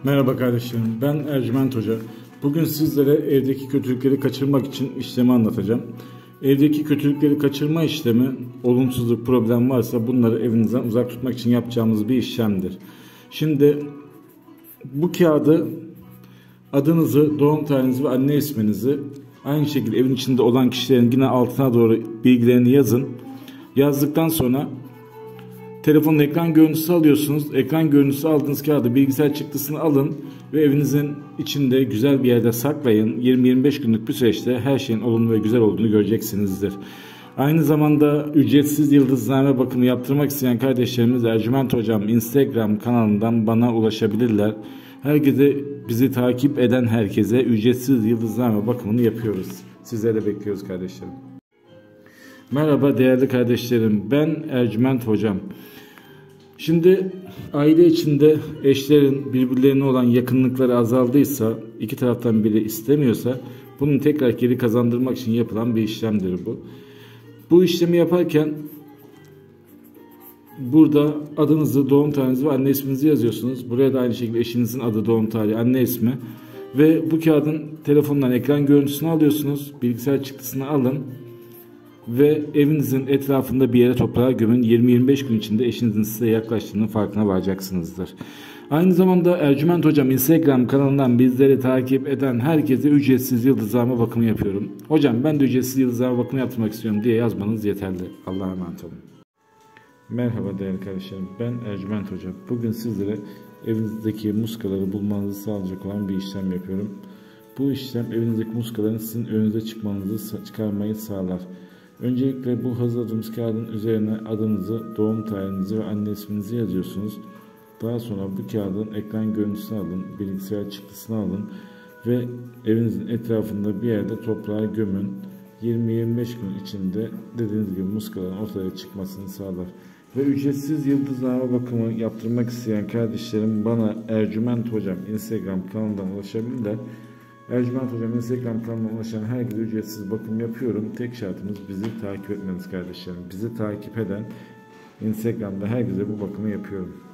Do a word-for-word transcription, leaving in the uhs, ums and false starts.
Merhaba kardeşlerim, ben Ercüment Hoca. Bugün sizlere evdeki kötülükleri kaçırmak için işlemi anlatacağım. Evdeki kötülükleri kaçırma işlemi, olumsuzluk, problem varsa bunları evinizden uzak tutmak için yapacağımız bir işlemdir. Şimdi bu kağıdı adınızı, doğum tarihinizi ve anne isminizi aynı şekilde evin içinde olan kişilerin yine altına doğru bilgilerini yazın. Yazdıktan sonra telefonun ekran görüntüsü alıyorsunuz. Ekran görüntüsü aldığınız kağıdı, bilgisayar çıktısını alın ve evinizin içinde güzel bir yerde saklayın. yirmi yirmi beş günlük bir süreçte her şeyin olumlu ve güzel olduğunu göreceksinizdir. Aynı zamanda ücretsiz yıldızname bakımı yaptırmak isteyen kardeşlerimiz Ercüment Hocam Instagram kanalından bana ulaşabilirler. Herkese, bizi takip eden herkese ücretsiz yıldızname bakımını yapıyoruz. Sizleri bekliyoruz kardeşlerim. Merhaba değerli kardeşlerim, ben Ercüment Hocam. Şimdi aile içinde eşlerin birbirlerine olan yakınlıkları azaldıysa, iki taraftan biri istemiyorsa bunun tekrar geri kazandırmak için yapılan bir işlemdir bu. Bu işlemi yaparken burada adınızı, doğum tarihinizi ve anne isminizi yazıyorsunuz. Buraya da aynı şekilde eşinizin adı, doğum tarihi, anne ismi ve bu kağıdın telefondan ekran görüntüsünü alıyorsunuz. Bilgisayar çıktısını alın ve evinizin etrafında bir yere toprağa gömün. yirmi yirmi beş gün içinde eşinizin size yaklaştığının farkına varacaksınızdır. Aynı zamanda Ercüment Hocam Instagram kanalından bizleri takip eden herkese ücretsiz yıldızname bakımı yapıyorum. Hocam ben de ücretsiz yıldızname bakımı yaptırmak istiyorum diye yazmanız yeterli. Allah'a emanet olun. Merhaba değerli kardeşlerim, ben Ercüment Hocam. Bugün sizlere evinizdeki muskaları bulmanızı sağlayacak olan bir işlem yapıyorum. Bu işlem evinizdeki muskaların sizin önünüze çıkmanızı çıkarmayı sağlar. Öncelikle bu hazırladığımız kağıdın üzerine adınızı, doğum tarihinizi ve anne isminizi yazıyorsunuz. Daha sonra bu kağıdın ekran görüntüsünü alın, bilgisayar çıktısını alın ve evinizin etrafında bir yerde toprağa gömün. yirmi yirmi beş gün içinde dediğiniz gibi muskaların ortaya çıkmasını sağlar. Ve ücretsiz yıldızname bakımı yaptırmak isteyen kardeşlerim bana Ercüment Hocam Instagram kanalından ulaşabilirler. Ercüment Hocam Instagram kanalına ulaşan herkese ücretsiz bakım yapıyorum. Tek şartımız bizi takip etmeniz kardeşlerim. Bizi takip eden Instagram'da herkese bu bakımı yapıyorum.